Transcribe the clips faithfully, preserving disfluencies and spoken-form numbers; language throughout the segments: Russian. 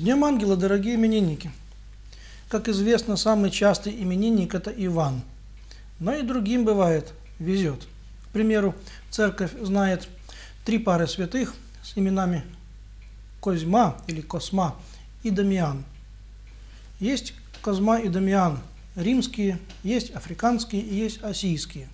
Днем Ангела, дорогие именинники! Как известно, самый частый именинник – это Иван. Но и другим бывает везет. К примеру, церковь знает три пары святых с именами Козьма или Косма и Дамиан. Есть Козьма и Дамиан римские, есть африканские и есть осийские.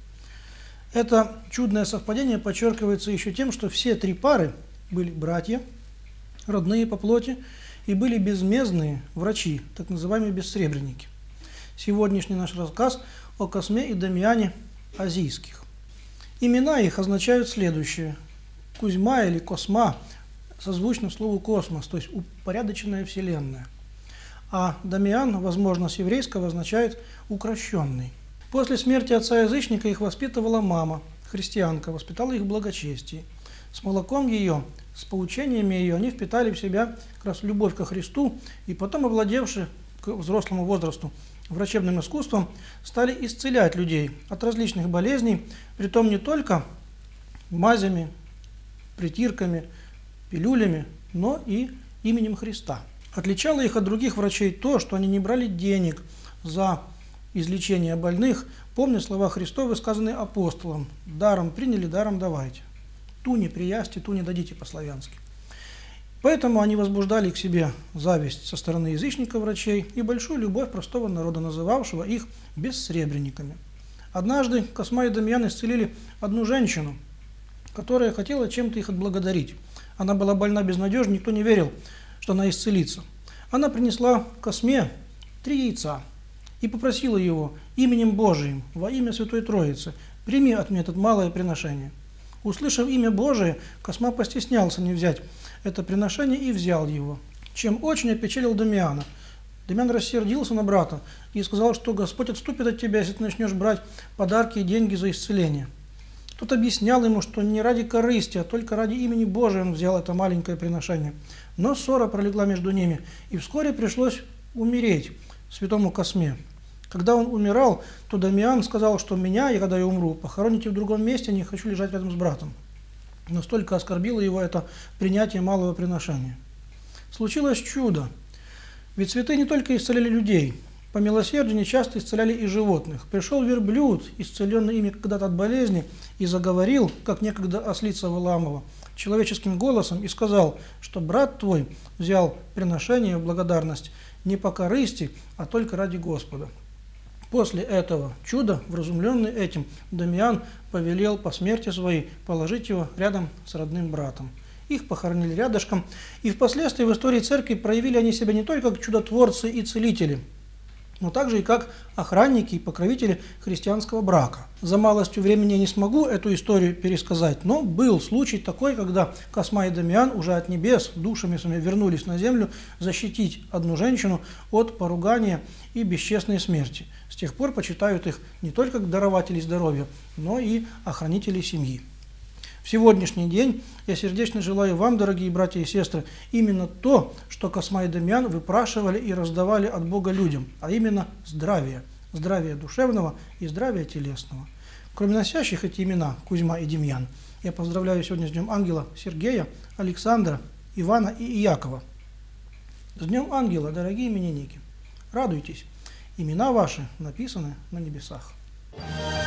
Это чудное совпадение подчеркивается еще тем, что все три пары были братья, родные по плоти, и были безмездные врачи, так называемые бессребреники. Сегодняшний наш рассказ о Косме и Дамиане азийских. Имена их означают следующее. Кузьма или Косма созвучно слову космос, то есть упорядоченная вселенная. А Дамиан, возможно, с еврейского означает укращенный. После смерти отца-язычника их воспитывала мама, христианка, воспитала их в благочестии. С молоком ее, с поучениями ее они впитали в себя как раз любовь ко Христу, и потом, овладевши к взрослому возрасту врачебным искусством, стали исцелять людей от различных болезней, притом не только мазями, притирками, пилюлями, но и именем Христа. Отличало их от других врачей то, что они не брали денег за излечение больных, помня слова Христовы, сказанные апостолом: «Даром приняли, даром давайте». Ту не приясьте, ту не дадите по-славянски. Поэтому они возбуждали к себе зависть со стороны язычников врачей и большую любовь простого народа, называвшего их бессребренниками. Однажды Косма и Дамиан исцелили одну женщину, которая хотела чем-то их отблагодарить. Она была больна безнадежно, никто не верил, что она исцелится. Она принесла Косме три яйца и попросила его именем Божиим, во имя Святой Троицы: «Прими от меня это малое приношение». Услышав имя Божие, Косма постеснялся не взять это приношение и взял его, чем очень опечалил Дамиана. Дамиан рассердился на брата и сказал, что Господь отступит от тебя, если ты начнешь брать подарки и деньги за исцеление. Тот объяснял ему, что не ради корысти, а только ради имени Божия он взял это маленькое приношение. Но ссора пролегла между ними, и вскоре пришлось умереть святому Косме. Когда он умирал, то Дамиан сказал, что меня, и когда я умру, похороните в другом месте, не хочу лежать рядом с братом. Настолько оскорбило его это принятие малого приношения. Случилось чудо. Ведь святые не только исцеляли людей, по милосердию часто исцеляли и животных. Пришел верблюд, исцеленный ими когда-то от болезни, и заговорил, как некогда ослица Валаамова, человеческим голосом, и сказал, что брат твой взял приношение в благодарность не по корысти, а только ради Господа. После этого чуда, вразумленный этим, Дамиан повелел по смерти своей положить его рядом с родным братом. Их похоронили рядышком, и впоследствии в истории церкви проявили они себя не только как чудотворцы и целители, но также и как охранники и покровители христианского брака. За малостью времени я не смогу эту историю пересказать, но был случай такой, когда Косма и Дамиан уже от небес душами своими вернулись на землю защитить одну женщину от поругания и бесчестной смерти. С тех пор почитают их не только как дарователей здоровья, но и охранителей семьи. В сегодняшний день я сердечно желаю вам, дорогие братья и сестры, именно то, что Косма и Дамиан выпрашивали и раздавали от Бога людям, а именно здравие, здравие душевного и здравие телесного. Кроме носящих эти имена Кузьма и Демьян, я поздравляю сегодня с Днем Ангела Сергея, Александра, Ивана и Иакова. С Днем Ангела, дорогие именинники! Радуйтесь, имена ваши написаны на небесах.